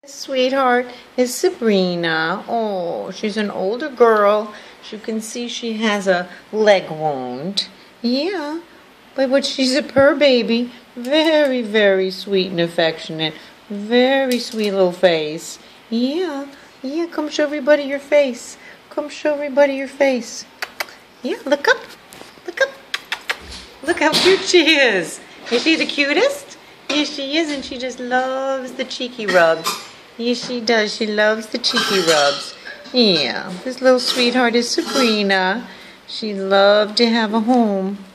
Sweetheart is Sabrina. Oh, she's an older girl. As you can see, she has a leg wound. Yeah, but she's a purr baby. Very, very sweet and affectionate. Very sweet little face. Yeah, come show everybody your face. Come show everybody your face. Yeah, look up. Look up. Look how cute she is. Is she the cutest? Yes, she is, and she just loves the cheeky rubs. Yes, she does. She loves the cheeky rubs. Yeah, this little sweetheart is Sabrina. She loved to have a home.